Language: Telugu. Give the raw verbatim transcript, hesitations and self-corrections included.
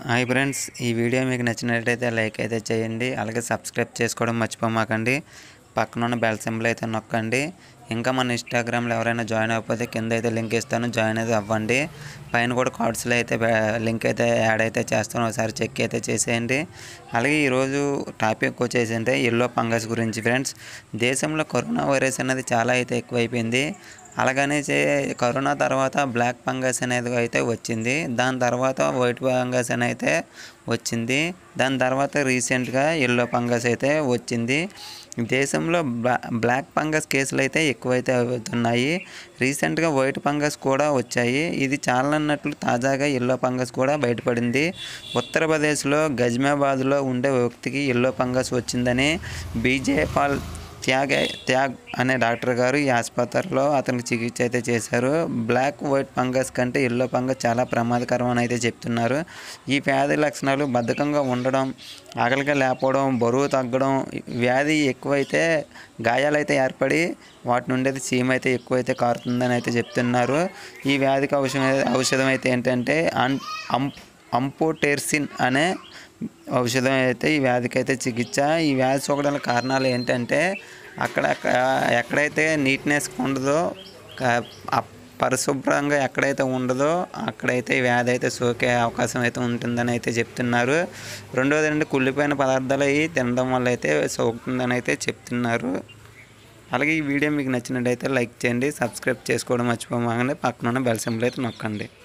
హాయ్ ఫ్రెండ్స్, ఈ వీడియో మీకు నచ్చినట్లయితే లైక్ అయితే చేయండి. అలాగే సబ్స్క్రైబ్ చేసుకోవడం మర్చిపోమాకండి. పక్కన ఉన్న బెల్ సింబల్ అయితే నొక్కండి. ఇంకా మన ఇన్స్టాగ్రామ్లో ఎవరైనా జాయిన్ అవ్వకపోతే కింద అయితే లింక్ ఇస్తాను, జాయిన్ అయితే అవ్వండి. పైన కూడా కార్డ్స్లో అయితే లింక్ అయితే యాడ్ అయితే చేస్తాను, ఒకసారి చెక్ అయితే చేసేయండి. అలాగే ఈరోజు టాపిక్ వచ్చేసి అంటే ఎల్లో ఫంగస్ గురించి ఫ్రెండ్స్. దేశంలో కరోనా వైరస్ అనేది చాలా అయితే ఎక్కువైపోయింది. అలాగనే కరోనా తర్వాత బ్లాక్ ఫంగస్ అనేది అయితే వచ్చింది. దాని తర్వాత వైట్ ఫంగస్ అని అయితే వచ్చింది. దాని తర్వాత రీసెంట్గా ఎల్లో ఫంగస్ అయితే వచ్చింది. దేశంలో బ్లా బ్లాక్ ఫంగస్ కేసులు అయితే ఎక్కువైతే అవుతున్నాయి. రీసెంట్గా వైట్ ఫంగస్ కూడా వచ్చాయి. ఇది చాలన్నట్లు తాజాగా ఎల్లో ఫంగస్ కూడా బయటపడింది. ఉత్తరప్రదేశ్లో గజ్మాబాద్లో ఉండే వ్యక్తికి ఎల్లో ఫంగస్ వచ్చిందని బీజేపాల్ త్యాగ్ త్యాగ్ అనే డాక్టర్ గారు ఈ ఆసుపత్రిలో అతనికి చికిత్స అయితే చేశారు. బ్లాక్ వైట్ ఫంగస్ కంటే ఎల్లో ఫంగస్ చాలా ప్రమాదకరం అని అయితే చెప్తున్నారు. ఈ వ్యాధి లక్షణాలు బద్ధకంగా ఉండడం, ఆకలిగా లేకపోవడం, బరువు తగ్గడం, వ్యాధి ఎక్కువైతే గాయాలైతే ఏర్పడి వాటి నుండి అయితే చీమ అయితే ఎక్కువైతే కారుతుందని అయితే చెప్తున్నారు. ఈ వ్యాధికి ఔషధం ఔషధం అయితే ఏంటంటే అన్ అంప్ అంపోటెర్సిన్ అనే ఔషధం అయితే ఈ వ్యాధికి అయితే చికిత్స. ఈ వ్యాధి సోకడానికి కారణాలు ఏంటంటే అక్కడ ఎక్కడైతే నీట్నెస్ ఉండదో, పరిశుభ్రంగా ఎక్కడైతే ఉండదో అక్కడైతే ఈ వ్యాధి అయితే సోకే అవకాశం అయితే ఉంటుందని అయితే చెప్తున్నారు. రెండోది అంటే కుళ్ళిపోయిన పదార్థాలు అవి తినడం వల్ల అయితే సోకుతుందని అయితే చెప్తున్నారు. అలాగే ఈ వీడియో మీకు నచ్చినట్టయితే లైక్ చేయండి, సబ్స్క్రైబ్ చేసుకోవడం మర్చిపోమాకండి. పక్కన ఉన్న బెల్ సింబల్ అయితే నొక్కండి.